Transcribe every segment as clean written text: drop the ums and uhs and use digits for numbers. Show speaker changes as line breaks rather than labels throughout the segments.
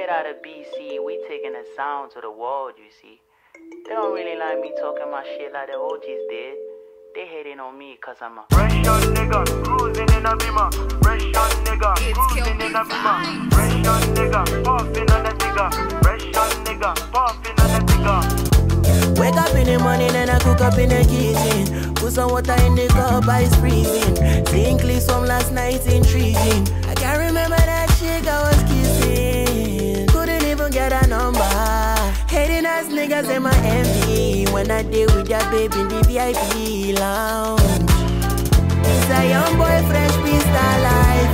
straight out of BC, we taking the sound to the world, you see. They don't really like me talking my shit like the OGs did. They hating on me cause I'm a
fresh young nigga, cruising in a Beamer. Fresh young nigga, cruising in a Beamer. Fresh young nigga, puffing on the digger. Fresh young nigga, puffing on the digger.
Wake up in the morning and I cook up in the kitchen. Put some water in the cup, ice freezing. Seeing clips from last night intriguing. I can't remember that chick I was kissing. Couldn't even get a number. Hating ass niggas in my envy. When I deal with that baby in the VIP lounge. It's a young boy, fresh beast life.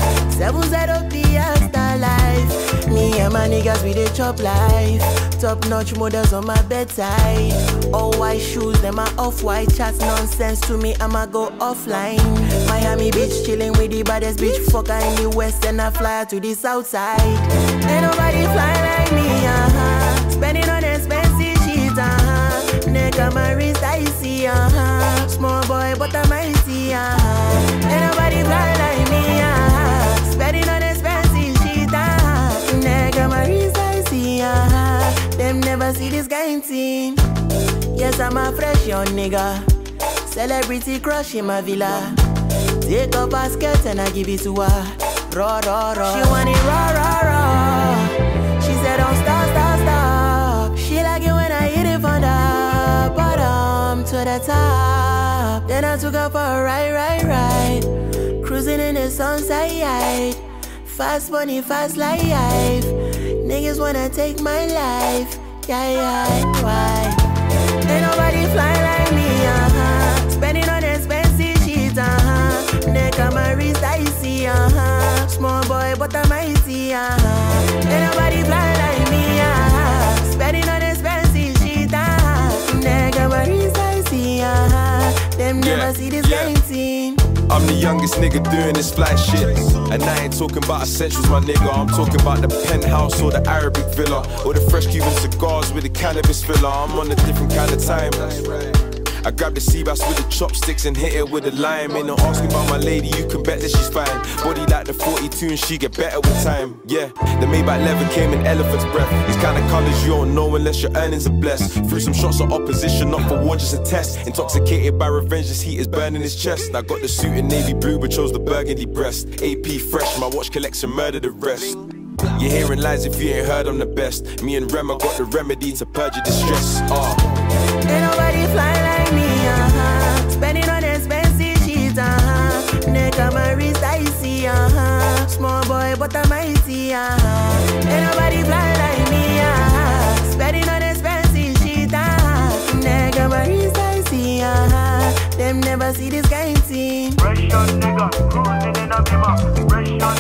7-0 star life. Me and my niggas with the chop life. Top notch models on my bedside. All white shoes, them are off-white. Chats nonsense to me, I'ma go offline. Miami Beach, chilling with the baddest bitch. Fucker in the west and I fly to the south side. Ain't nobody fly like me, Spending on expensive shit, Neck on my wrist, I see, Small boy, but I'm icy, Ain't nobody fly like me, Spending on expensive shit, Neck on my wrist, I see, Them never see this kind thing. Yes, I'm a fresh young nigga. Celebrity crush in my villa. Take up a skirt and I give it to her. Raw, raw, raw. She want it raw, raw, raw. She said don't stop, stop, stop. She like it when I hit it from the bottom to the top. Then I took her for a ride. Cruising in the sunset. Fast money, fast life. Niggas wanna take my life. Yeah, why? Ain't nobody fly like me, Spending on expensive shit, Neck on my wrist, I see, Small boy, but I'm icy, Ain't nobody fly like me, Spending on expensive shit, Neck on my wrist, I see, Them never see this kind thing.
I'm the youngest nigga doing this fly shit. And I ain't talking about essentials, my nigga. I'm talking about the penthouse or the Arabic villa, or the fresh Cuban cigars with the cannabis filler. I'm on a different kind of time. I grab the sea bass with the chopsticks and hit it with a lime. Ain't no asking about my lady, you can bet that she's fine. Body like the 42 and she get better with time. Yeah, the Maybach leather came in elephant's breath. These kind of colors you don't know unless your earnings are blessed. Threw some shots of opposition, not for war, just a test. Intoxicated by revenge, this heat is burning his chest. I got the suit in navy blue but chose the burgundy breast. AP fresh, my watch collection murder the rest. You're hearing lies if you ain't heard I'm the best. Me and Rema got the remedy to purge your distress.
Ain't nobody fly like me, Spending on expensive shit, Neck on my wrist, I see, Small boy, but I'm icy, Ain't nobody fly like me, Spending on expensive shit, Neck on my wrist, I see, Them never see this kind thing.
Fresh young nigga, cruising in a Beamer. Fresh young